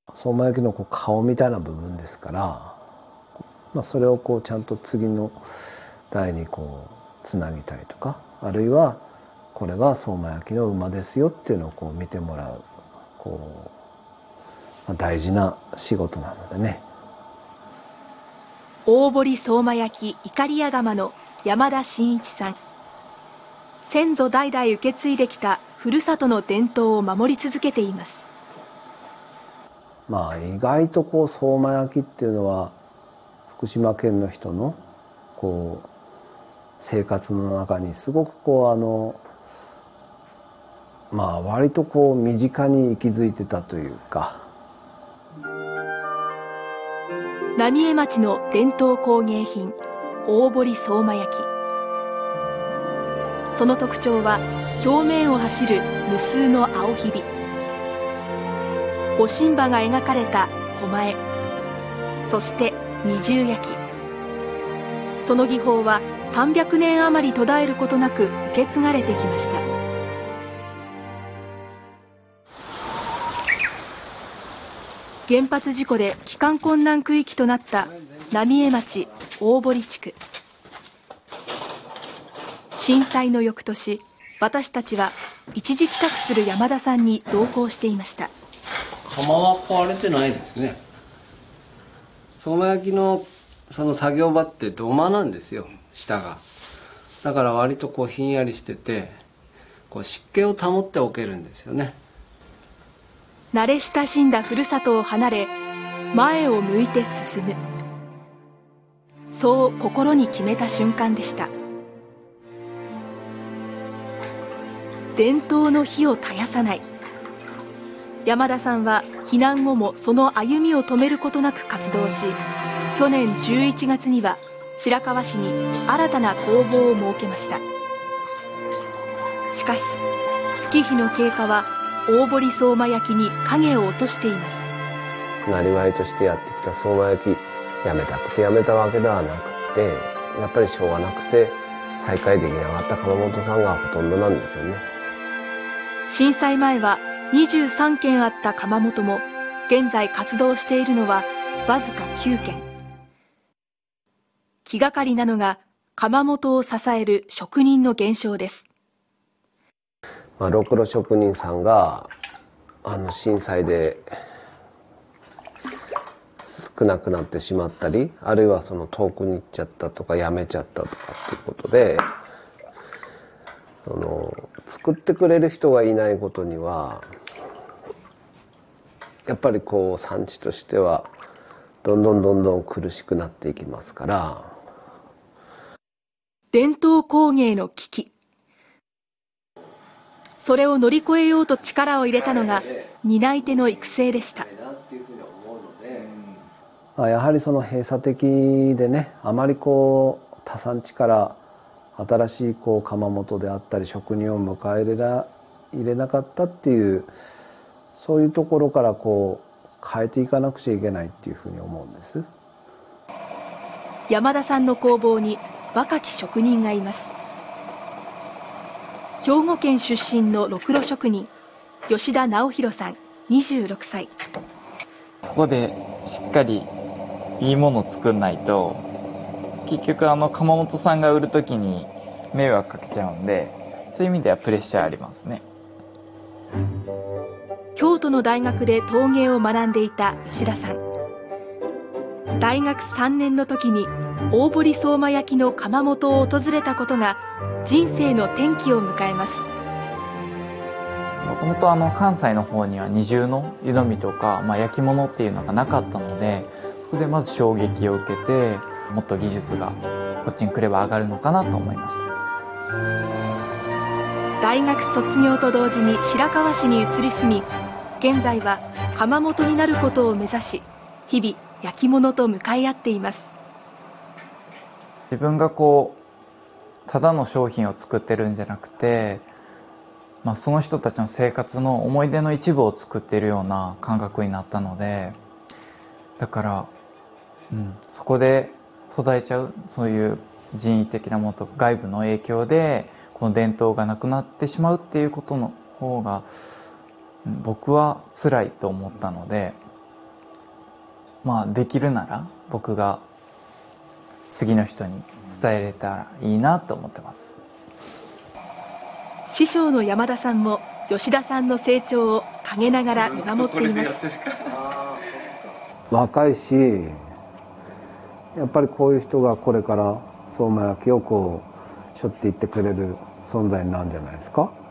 相馬焼の顔みたいな部分ですから、それをちゃんと次の代につなぎたいとか、あるいはこれが相馬焼の馬ですよっていうのを見てもらう大事な仕事なのでね。 大堀相馬焼いかりや釜の山田真一さん。先祖代々受け継いできたふるさとの伝統を守り続けています。 意外と相馬焼っていうのは福島県の人の生活の中にすごく割と身近に息づいてたというか。 浪江町の伝統工芸品大堀相馬焼。その特徴は表面を走る無数の青ひび、ご神馬が描かれた狛江、そして二重焼き。その技法は300年余り途絶えることなく受け継がれてきました。原発事故で帰還困難区域となった浪江町大堀地区。震災の翌年、私たちは一時帰宅する山田さんに同行していました。 窯は壊れてないですね。相馬焼のその作業場って土間なんですよ、下が。だから割とひんやりしてて湿気を保っておけるんですよね。 慣れ親しんだふるさとを離れ、前を向いて進む、そう心に決めた瞬間でした。伝統の火を絶やさない。山田さんは避難後もその歩みを止めることなく活動し、去年11月には白河市に新たな工房を設けました。しかし月日の経過は大堀相馬焼に影を落としています。 なりわいとしてやってきた相馬焼やめたくてやめたわけではなくて、やっぱりしょうがなくて再開できなかった窯元さんがほとんどなんですよね。 震災前は23軒あった窯元も現在活動しているのはわずか9軒。気がかりなのが窯元を支える職人の減少です。 ろくろ職人さんが震災で少なくなってしまったり、あるいは遠くに行っちゃったとか辞めちゃったとかっていうことで、作ってくれる人がいないことにはやっぱり産地としてはどんどん苦しくなっていきますから。 伝統工芸の危機、それを乗り越えようと力を入れたのが担い手の育成でした。 やはり閉鎖的でね、あまり他産地から新しい窯元であったり職人を迎え入れなかったっていう、そういうところから変えていかなくちゃいけないっていうふうに思うんです。 山田さんの工房に若き職人がいます。兵庫県出身のろくろ職人吉田直弘さん26歳。 ここでしっかりいいものを作んないと結局窯元さんが売るときに迷惑かけちゃうんで、そういう意味ではプレッシャーありますね。 京都の大学で陶芸を学んでいた吉田さん。大学3年の時に大堀相馬焼の窯元を訪れたことが人生の転機を迎えます。 もともと関西の方には二重の湯飲みとか、焼き物っていうのがなかったので、そこでまず衝撃を受けて、もっと技術がこっちに来れば上がるのかなと思いました。 大学卒業と同時に白河市に移り住み、現在は窯元になることを目指し、日々焼き物と向かい合っています。 自分がただの商品を作ってるんじゃなくて、その人たちの生活の思い出の一部を作っているような感覚になったので、だから、そこで途絶えちゃう、そういう人為的なものと外部の影響でこの伝統がなくなってしまうっていうことの方が僕は辛いと思ったので、 できるなら僕が次の人に伝えれたらいいなと思ってます。 師匠の山田さんも吉田さんの成長を陰ながら見守っています。 若いし、やっぱりこういう人がこれから相馬焼をこう背負っていってくれる存在になるんじゃないですか。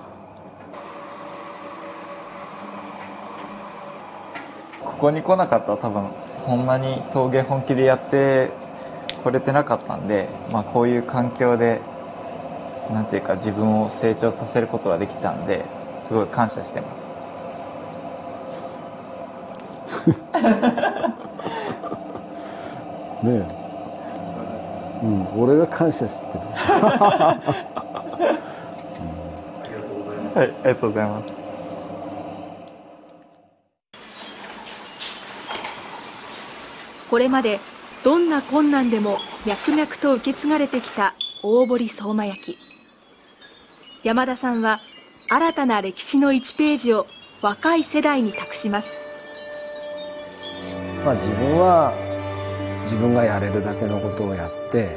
ここに来なかったら多分そんなに陶芸本気でやってこれてなかったんで、こういう環境でなんていうか自分を成長させることができたんですごい感謝してます。 ねえ、俺が感謝してる。 はい、ありがとうございます。 これまでどんな困難でも脈々と受け継がれてきた大堀相馬焼。山田さんは新たな歴史の1ページを若い世代に託します。 自分は自分がやれるだけのことをやって、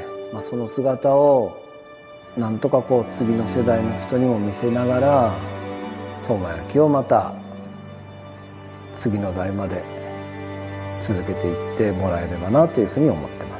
その姿をなんとかこう次の世代の人にも見せながら相馬焼をまた次の代まで続けていってもらえればなというふうに思ってます。